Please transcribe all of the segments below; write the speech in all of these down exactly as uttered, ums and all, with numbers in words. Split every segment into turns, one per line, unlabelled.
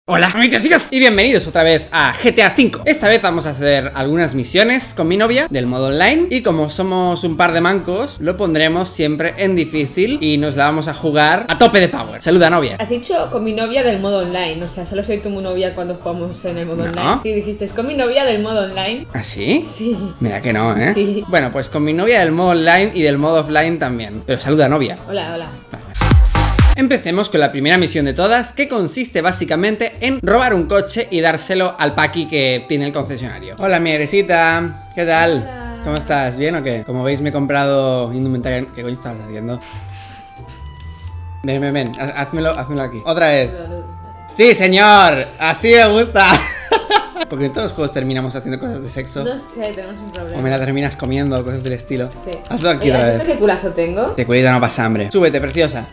Hola, amiguitos y bienvenidos otra vez a G T A cinco. Esta vez vamos a hacer algunas misiones con mi novia del modo online. Y como somos un par de mancos, lo pondremos siempre en difícil y nos la vamos a jugar a tope de power. Saluda, novia.
Has dicho con mi novia del modo online. O sea, solo soy tu novia cuando jugamos en el modo
No.
online. Sí, dijiste, es con mi novia del modo online.
¿Ah, sí?
Sí.
Mira que no, ¿eh?
Sí.
Bueno, pues con mi novia del modo online y del modo offline también. Pero saluda, novia.
Hola, hola.
Empecemos con la primera misión de todas, que consiste básicamente en robar un coche y dárselo al Paqui que tiene el concesionario. Hola, mi Eresita, ¿qué tal?
Hola.
¿Cómo estás? ¿Bien o qué? Como veis me he comprado indumentaria. ¿Qué coño estabas haciendo? Ven, ven, ven, há- házmelo, házmelo aquí. Otra vez. ¡Sí, señor! ¡Así me gusta! Porque en todos los juegos terminamos haciendo cosas de sexo.
No sé, tenemos un problema.
O me la terminas comiendo, cosas del estilo.
Sí.
Hazlo aquí
Oye,
otra
¿has
vez.
visto qué culazo tengo?
Te cuelita, no pasa hambre. Súbete, preciosa.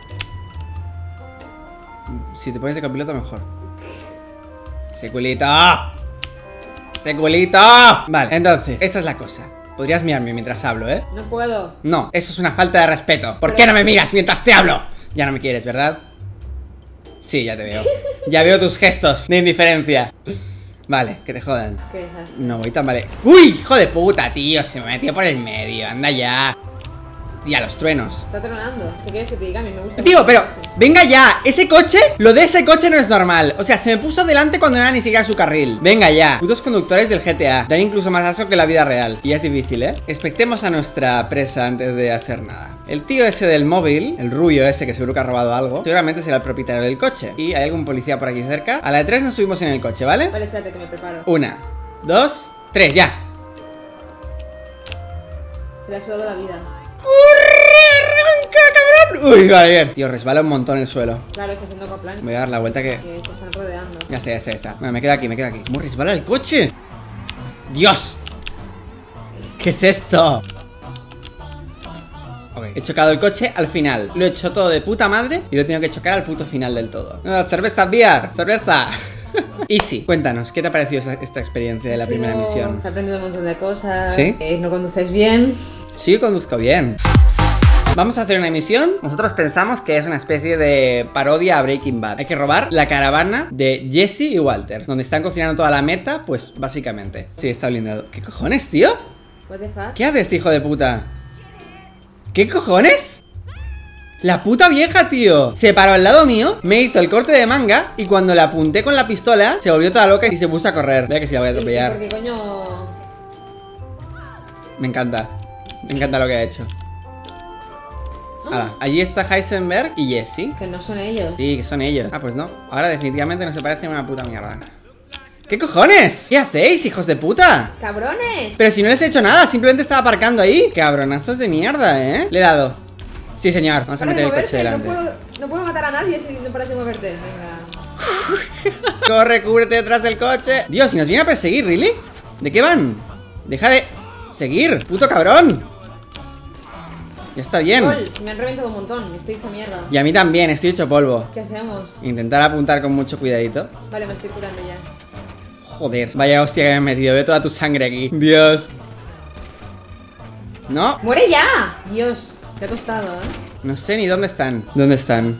Si te pones de copiloto, mejor. ¡Seculito! ¡Seculito! Vale, entonces, esta es la cosa. Podrías mirarme mientras hablo, ¿eh?
No puedo.
No, eso es una falta de respeto. ¿Por
Pero-
qué no me miras mientras te hablo? Ya no me quieres, ¿verdad? Sí, ya te veo. Ya veo tus gestos de indiferencia. Vale, que te jodan.
¿Qué es?
No voy tan vale. ¡Uy! ¡Hijo de puta, tío! Se me metió por el medio. Anda ya. Tía, los truenos.
Está tronando. ¿Qué quieres que te diga? A mí me gusta.
Tío,
mucho
pero,
el coche.
venga ya, ese coche, lo de ese coche no es normal. O sea, se me puso delante cuando no era ni siquiera su carril. Venga ya, putos conductores del G T A dan incluso más asco que la vida real. Y es difícil, ¿eh? Expectemos a nuestra presa antes de hacer nada. El tío ese del móvil, el rubio ese que seguro que ha robado algo, seguramente será el propietario del coche. Y hay algún policía por aquí cerca. A la de tres nos subimos en el coche, ¿vale?
Vale, espérate que me preparo.
Una, dos, tres, ya.
Se le ha sudado la vida.
¡Arranca, cabrón! Uy, vale, bien. Tío, resbala un montón el suelo.
Claro, está haciendo coplan.
Voy a dar la vuelta que...
Que te están rodeando.
Ya está, ya está, ya está. Bueno, me quedo aquí, me quedo aquí. ¿Cómo resbala el coche? ¡Dios! ¿Qué es esto? Ok, he chocado el coche al final. Lo he hecho todo de puta madre y lo he tenido que chocar al puto final del todo. No, cerveza, beer, cerveza. Easy, cuéntanos, ¿qué te ha parecido esa- esta experiencia de la
Ha
primera
sido-
misión?
He aprendido un montón de cosas.
¿Sí?
Eh, no conduces bien.
Sí, conduzco bien. Vamos a hacer una misión. Nosotros pensamos que es una especie de parodia a Breaking Bad. Hay que robar la caravana de Jesse y Walter, donde están cocinando toda la meta, pues básicamente. Sí, está blindado. ¿Qué cojones, tío?
What the fuck?
¿Qué haces, hijo de puta? ¿Qué cojones? La puta vieja, tío. Se paró al lado mío, me hizo el corte de manga y cuando la apunté con la pistola, se volvió toda loca y se puso a correr. Vea que si la voy a
¿Y- y
atropellar.
¿Por qué coño?
Me encanta. Me encanta lo que ha hecho. Ahora, allí está Heisenberg y Jesse.
Que no son ellos.
Sí, que son ellos. Ah, pues no. Ahora definitivamente no se parecen a una puta mierda. ¿Qué cojones? ¿Qué hacéis, hijos de puta?
¡Cabrones!
Pero si no les he hecho nada, simplemente estaba aparcando ahí. Cabronazos de mierda, ¿eh? Le he dado. Sí, señor. Vamos a
Para
meter
de
el coche
moverte,
delante.
No puedo, no puedo matar a nadie si no paras de moverte. Venga.
Corre, cúbrete detrás del coche. Dios, ¿y nos viene a perseguir, really? ¿De qué van? Deja de seguir, puto cabrón. Ya está bien.
Gol, me han reventado un montón. Estoy hecha mierda.
Y a mí también, estoy hecho polvo.
¿Qué hacemos?
Intentar apuntar con mucho cuidadito.
Vale, me estoy curando ya.
Joder, vaya hostia que me he metido. Veo toda tu sangre aquí. Dios. No,
¡Muere ya! Dios, te ha costado, ¿eh?
no sé ni dónde están. ¿Dónde están?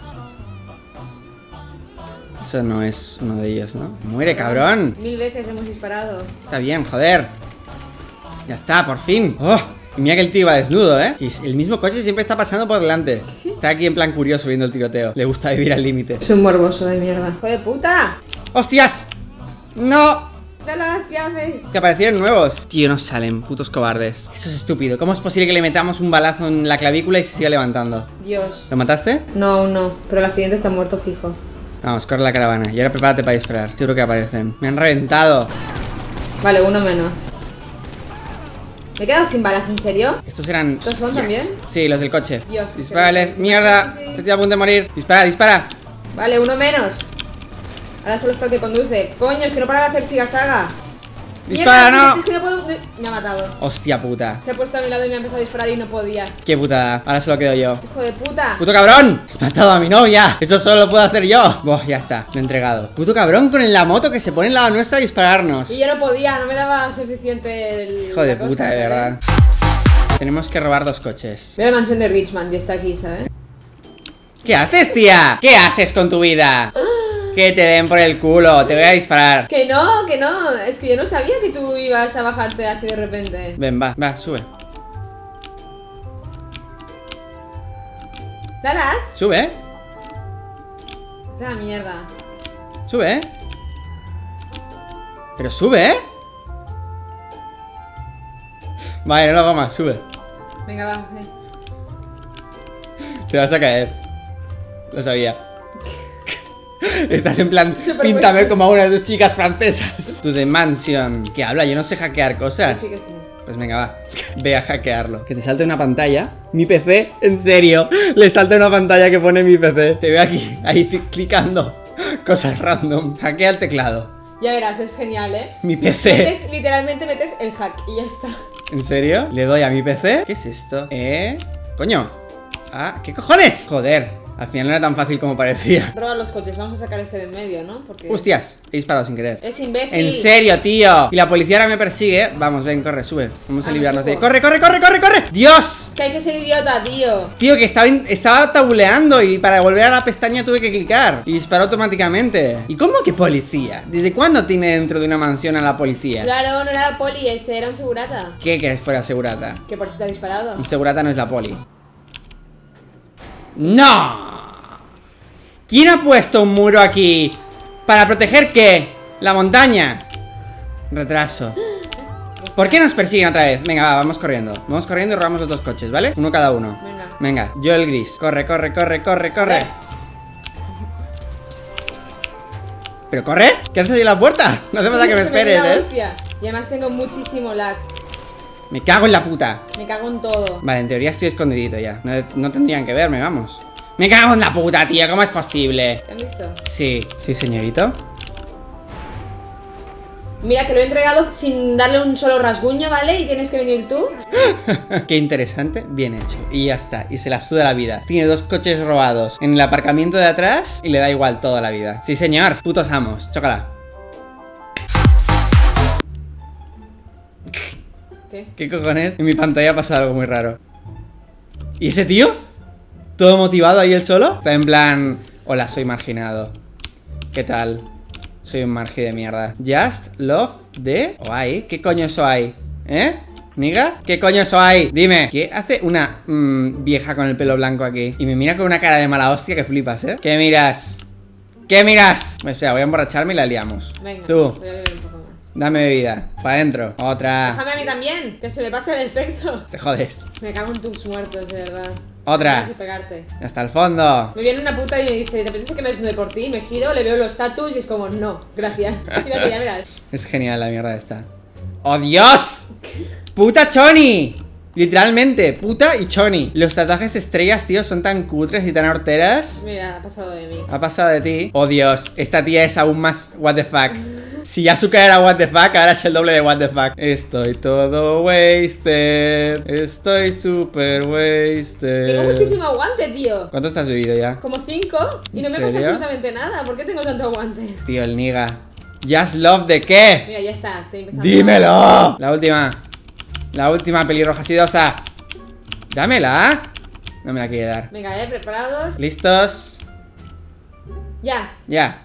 Eso no es uno de ellos, ¿no? Muere, cabrón.
Mil veces hemos disparado.
Está bien, joder. Ya está, por fin. Oh, y mira que el tío va desnudo, ¿eh? Y el mismo coche siempre está pasando por delante. Está aquí en plan curioso viendo el tiroteo. Le gusta vivir al límite.
Es un morboso de mierda. ¡Hijo de puta!
¡Hostias! ¡No!
¡Dalas! ¿Qué haces?
Que aparecieron nuevos. Tío, no salen, putos cobardes. Esto es estúpido. ¿Cómo es posible que le metamos un balazo en la clavícula y se siga levantando?
Dios.
¿Lo mataste?
No, aún no. Pero la siguiente está muerto fijo.
Vamos, corre la caravana. Y ahora prepárate para disparar. Seguro que aparecen. Me han reventado.
Vale, uno menos. ¿Me he quedado sin balas? ¿En serio?
Estos eran...
¿Estos son
Yes.
también?
Sí, los del coche.
Dios,
Dispárales.
sí, sí,
¡Mierda!
sí, sí, sí.
Estoy a punto de morir. Dispara, dispara.
Vale, uno menos. Ahora solo está el que conduce. Coño, es que no para de hacer siga-saga.
Dispara,
Mierda,
no.
Es que no puedo... Me ha matado.
Hostia puta.
Se ha puesto a mi lado y me ha empezado a disparar y no podía.
Qué putada. Ahora solo quedo yo.
¡Hijo de puta!
¡Puto cabrón! ¡Has matado a mi novia! Eso solo lo puedo hacer yo. Buah, ya está. Lo he entregado. Puto cabrón con la moto que se pone al lado nuestra a dispararnos.
Y yo no podía, no me daba suficiente el...
Hijo de
la cosa,
puta, de
¿sabes?
verdad. Tenemos que robar dos coches.
Veo la mansión de Richmond y está aquí, ¿sabes?
¿Qué haces, tía? ¿Qué haces con tu vida? Que te den por el culo, te voy a disparar.
Que no, que no. Es que yo no sabía que tú ibas a bajarte así de repente.
Ven, va, va, sube.
¿Dalas?
Sube, ¿eh?
La mierda.
Sube, ¿eh? Pero sube, ¿eh? Vale, no lo hago más, sube.
Venga, va. Eh.
Te vas a caer. Lo sabía. Estás en plan,
Super
píntame
puesto.
como a una de tus chicas francesas. To the mansion. ¿Qué habla? Yo no sé hackear cosas.
Sí que sí.
Pues venga, va. Ve a hackearlo. Que te salte una pantalla. Mi P C, en serio. Le salta una pantalla que pone mi P C. Te veo aquí, ahí t- clicando. Cosas random. Hackea el teclado.
Ya verás, es genial, ¿eh?
Mi P C.
Metes, literalmente metes el hack y ya está.
¿En serio? Le doy a mi P C. ¿Qué es esto? Eh... Coño. Ah, ¿qué cojones? Joder. Al final no era tan fácil como parecía.
Roba los coches, vamos a sacar este de en medio, ¿no? Porque
Hostias, he disparado sin querer.
es imbécil.
En serio, tío. Y la policía ahora me persigue. Vamos, ven, corre, sube. Vamos a
Ah,
librarnos
no
de...
subo.
¡Corre, corre, corre, corre, corre! ¡Dios!
Es que hay que ser idiota, tío.
Tío, que estaba, in- estaba tabuleando y para volver a la pestaña tuve que clicar. Y disparó automáticamente. ¿Y cómo que policía? ¿Desde cuándo tiene dentro de una mansión a la policía?
Claro, no era la poli, ese era un segurata.
¿Qué que fuera segurata?
Que por si te ha disparado.
Un segurata no es la poli. ¡No! ¿Quién ha puesto un muro aquí? ¿Para proteger qué? ¿La montaña? Retraso. ¿Por qué nos persiguen otra vez? Venga, va, vamos corriendo. Vamos corriendo y robamos los dos coches, ¿vale? Uno cada uno.
Venga.
Venga, yo el gris. Corre, corre, corre, corre, corre.
Ve.
¿Pero corre? ¿Qué haces ahí en la puerta? No hace falta que me
Es
esperes,
da la
¿eh?
hostia. Y además tengo muchísimo lag.
Me cago en la puta.
Me cago en todo.
Vale, en teoría estoy escondidito ya. No, no tendrían que verme, vamos. Me cago en la puta, tío. ¿Cómo es posible?
¿Te han visto?
Sí, sí, señorito.
Mira que lo he entregado sin darle un solo rasguño, ¿vale? Y tienes que venir tú.
Qué interesante, bien hecho. Y ya está, y se la suda la vida. Tiene dos coches robados en el aparcamiento de atrás y le da igual toda la vida. Sí, señor, putos amos, chócala.
¿Qué?
¿Qué cojones? En mi pantalla pasa algo muy raro. ¿Y ese tío? ¿Todo motivado ahí él solo? Está en plan... Hola, soy marginado. ¿Qué tal? Soy un margi de mierda. Just love de... Oai. ¿Qué coño soy? ¿Eh? ¿Niga? ¿Qué coño soy? Dime. ¿Qué hace una mm, vieja con el pelo blanco aquí? Y me mira con una cara de mala hostia que flipas, ¿eh? ¿Qué miras? ¿Qué miras? O sea, voy a emborracharme y la liamos.
Venga,
Tú,
voy a beber un poco más.
dame bebida. Para adentro. Otra.
Déjame a mí también, que se le pase el efecto.
Te jodes.
Me cago en tus muertos, de verdad.
Otra.
No sé pegarte.
Hasta el fondo.
Me viene una puta y me dice, ¿te apetece que me desnude por ti? Me giro, le veo los status y es como, no, gracias. Mírate, ya verás.
Es genial la mierda esta. ¡Oh, Dios! ¡Puta Choni! Literalmente, puta y Choni. Los tatuajes de estrellas, tío, son tan cutres y tan horteras.
Mira, ha pasado de mí.
Ha pasado de ti. Oh, Dios, esta tía es aún más what the fuck. Si Asuka era what the fuck, ahora es el doble de what the fuck. Estoy todo wasted. Estoy super wasted.
Tengo muchísimo aguante, tío.
¿Cuánto estás bebido ya?
Como cinco y no
¿En
me pasa
serio?
absolutamente nada. ¿Por qué tengo tanto aguante?
Tío, el niga. Just love de qué.
Mira, ya está, estoy empezando.
¡Dímelo! La última. La última pelirroja sidosa. Dámela. No me la quiere dar.
Venga, eh, preparados.
¿Listos?
Ya.
Ya.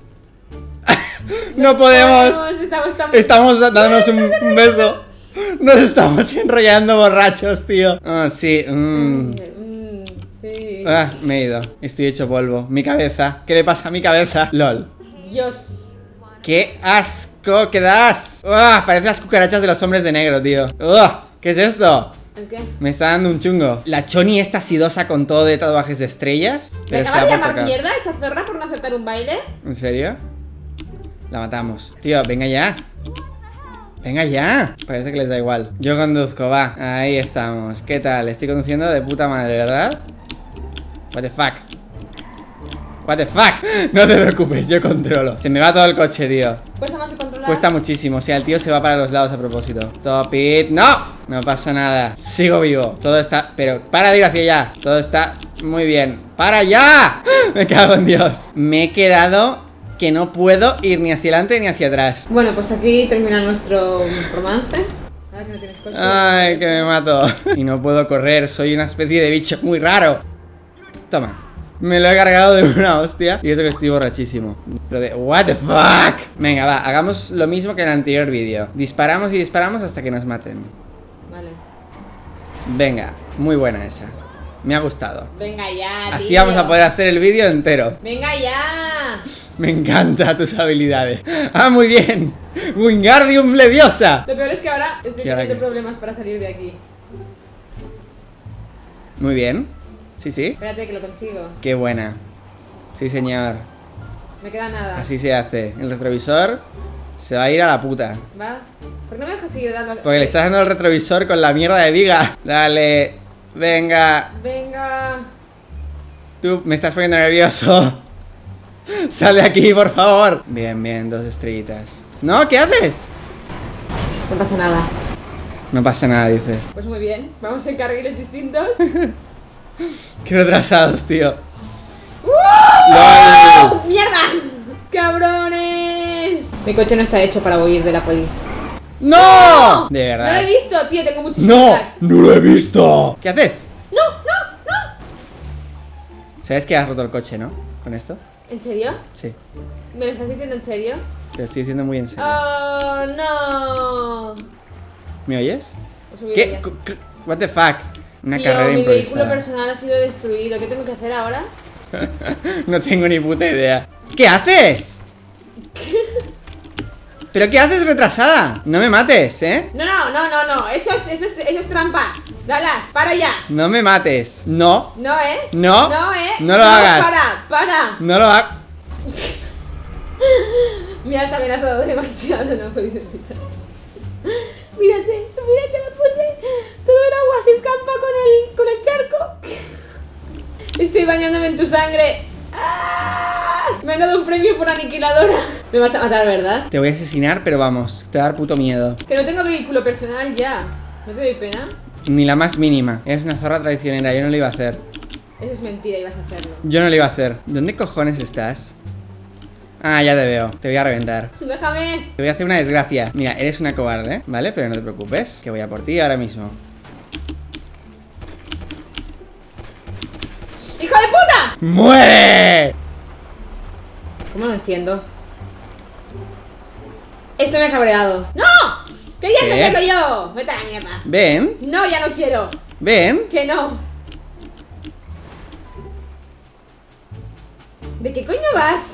No podemos.
Podemos, Estamos tan...
Estamos dándonos un, un beso. Nos estamos enrollando borrachos, tío. Ah, sí. mm.
Mm, sí.
Ah, me he ido. Estoy hecho polvo. Mi cabeza. ¿Qué le pasa a mi cabeza? LOL.
Dios.
¡Qué asco que das! ¡Uah! Parece las cucarachas de los hombres de negro, tío. ¡Uah! ¿Qué es esto?
¿El qué?
Me está dando un chungo. La Choni esta sidosa con todo de tatuajes de estrellas.
¿Me
Pero se
acaba
da
de
por
llamar
tocar.
mierda esa zorra por no aceptar un baile?
¿En serio? La matamos. Tío, venga ya. Venga ya. Parece que les da igual. Yo conduzco, va. Ahí estamos. ¿Qué tal? Estoy conduciendo de puta madre, ¿verdad? What the fuck. What the fuck. No te preocupes, yo controlo. Se me va todo el coche, tío.
Cuesta más de controlar.
Cuesta muchísimo, o sea, el tío se va para los lados a propósito. Stop it, no, no pasa nada. Sigo vivo, todo está, pero para de ir hacia allá. Todo está muy bien. ¡Para ya! Me cago en Dios. Me he quedado que no puedo ir ni hacia adelante ni hacia atrás.
Bueno, pues aquí termina nuestro romance. Ahora que no tienes coche.
Ay, que me mato. Y no puedo correr, soy una especie de bicho muy raro. Toma. Me lo he cargado de una hostia. Y eso que estoy borrachísimo. Lo de... What the fuck. Venga, va, hagamos lo mismo que en el anterior vídeo. Disparamos y disparamos hasta que nos maten.
Vale.
Venga, muy buena esa. Me ha gustado.
Venga ya,
Así
tío.
vamos a poder hacer el vídeo entero.
Venga ya.
Me encantan tus habilidades. Ah, muy bien. Wingardium Leviosa.
Lo peor es que ahora estoy
¿Y ahora
teniendo
qué?
problemas para salir de aquí.
Muy bien. Sí, sí.
Espérate que lo consigo.
Qué buena. Sí, señor.
Me queda nada.
Así se hace. El retrovisor se va a ir a la puta.
¿Va? ¿Por qué no me dejas seguir dando?
Porque le estás dando el retrovisor con la mierda de viga. Dale. Venga.
Venga.
Tú me estás poniendo nervioso. Sal de aquí, por favor. Bien, bien, dos estrellitas. ¿No? ¿Qué haces?
No pasa nada.
No pasa nada, dice.
Pues muy bien. Vamos en carriles distintos.
Qué retrasados, tío.
¡Oh! ¡Mierda! ¡Cabrones! Mi coche no está hecho para huir de la poli.
¡No! De verdad.
No lo he visto, tío. Tengo muchísimo
¡No!
lag.
¡No lo he visto! ¿Qué haces?
¡No! ¡No! ¡No!
¿Sabes que has roto el coche, no? Con esto.
¿En serio?
Sí.
¿Me lo estás diciendo en serio?
Te lo estoy diciendo muy en serio.
¡Oh, no!
¿Me oyes?
Os subiré
¿Qué?
ya.
Cu- cu- What the fuck? Una
Tío,
carrera
mi vehículo
improvisada.
personal ha sido destruido. ¿Qué tengo que hacer ahora?
No tengo ni puta idea. ¿Qué haces? ¿Pero qué haces, retrasada? No me mates, ¿eh?
No, no, no, no, no. Eso es, eso es, eso es trampa. Dallas, para ya.
No me mates. No.
No, ¿eh?
No.
No, ¿eh?
No lo hagas.
Para, para.
No lo hagas.
Me has amenazado demasiado, no he podido evitar. Mírate, mírate, me puse. Todo el agua se escampa con el, con el charco. Estoy bañándome en tu sangre. ¡Ah! Me han dado un premio por aniquiladora. Me vas a matar, ¿verdad?
Te voy a asesinar, pero vamos, te va a dar puto miedo.
Que no tengo vehículo personal ya. ¿No te doy pena?
Ni la más mínima. Eres una zorra traicionera, yo no lo iba a hacer.
Eso es mentira, ibas a hacerlo.
Yo no lo iba a hacer. ¿Dónde cojones estás? Ah, ya te veo. Te voy a reventar.
Déjame.
Te voy a hacer una desgracia. Mira, eres una cobarde, ¿vale? Pero no te preocupes, que voy a por ti ahora mismo.
¡Hijo de puta!
¡Muere!
¿Cómo lo enciendo? Esto me ha cabreado. ¡No! ¡Quería
¿Qué?
encenderlo yo! ¡Vete a la mierda!
Ven,
No, ya no quiero.
ven.
Que no. ¿De qué coño vas?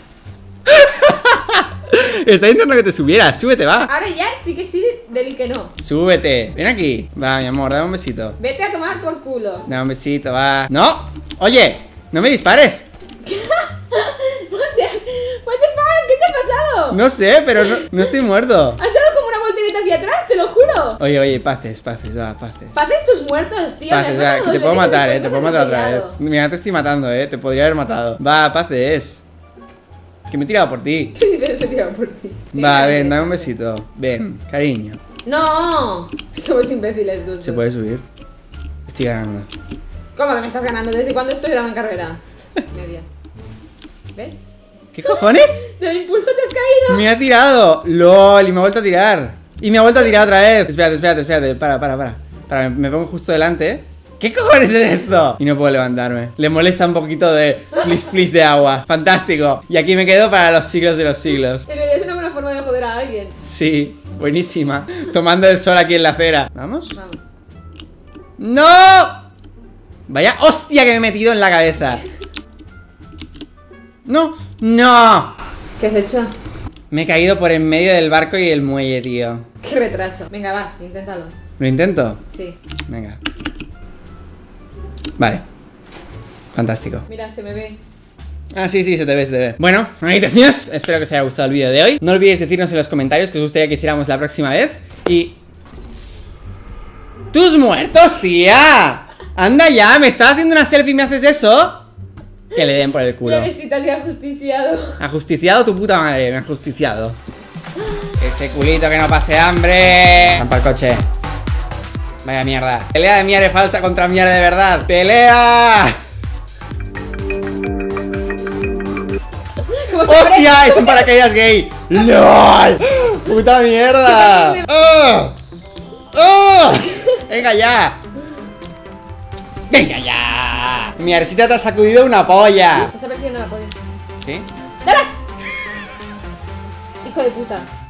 Está intentando que te subieras. Súbete, va.
Ahora ya sí que sí, del que no.
Súbete. Ven aquí. Va, mi amor, dame un besito.
Vete a tomar por culo.
Dame un besito, va. ¡No! Oye, no me dispares.
What the, what the fuck? ¿Qué te ha pasado?
No sé, pero no, no estoy muerto.
Has dado como una voltereta hacia atrás, te lo juro.
Oye, oye, paces, paces, va, paces.
Pates tus muertos, tío.
Paces,
me has
va,
matado
que te
dos
puedo
veces,
matar, eh.
después
Te puedo
me has
matar otra vez.
atropellado.
Mira, te estoy matando, eh. Te podría haber matado. Va, paces. Que me he tirado por ti.
Pero se he tirado por ti.
Va,
Venga,
ven, dame un
beso.
besito. Ven, cariño.
No, somos imbéciles los
Se
dos.
puede subir. Estoy ganando.
¿Cómo que me estás ganando? ¿Desde cuándo estoy grabando en carrera? Media. ¿Ves?
¿Qué cojones?
Del impulso te has caído.
Me ha tirado. LOL, y me ha vuelto a tirar. Y me ha vuelto a tirar otra vez. Espérate, espérate, espérate. Para, para, para. Para, me, me pongo justo delante, ¿eh? ¿Qué cojones es esto? Y no puedo levantarme. Le molesta un poquito de plis plis de agua. Fantástico. Y aquí me quedo para los siglos de los siglos.
En realidad es una buena forma de joder a alguien.
Sí, buenísima. Tomando el sol aquí en la acera. ¿Vamos?
Vamos.
¡No! Vaya hostia que me he metido en la cabeza. No, no.
¿Qué has hecho?
Me he caído por en medio del barco y el muelle, tío.
Qué retraso. Venga, va, inténtalo.
¿Lo intento?
Sí.
Venga. Vale. Fantástico.
Mira, se me ve.
Ah, sí, sí, se te ve, se te ve. Bueno, amiguitos míos, espero que os haya gustado el vídeo de hoy. No olvidéis decirnos en los comentarios que os gustaría que hiciéramos la próxima vez. Y... ¡Tus muertos, tía! Anda ya, me estás haciendo una selfie y me haces eso. Que le den por el culo.
Necesitas de ajusticiado.
Ajusticiado tu puta madre, me ha ajusticiado. Ese culito que no pase hambre. Van para el coche. Vaya mierda. Pelea de miare falsa contra miare de verdad. ¡Pelea!
¿Cómo se
¡Hostia!
parece?
¡Es un paracaídas gay! ¡LOL! ¡Puta mierda! ¡Oh! ¡Oh! ¡Venga ya! ¡Venga ya! Mi Aresita te ha sacudido una polla.
Está persiguiendo la polla.
¿Sí?
¡Dalas! Hijo de puta.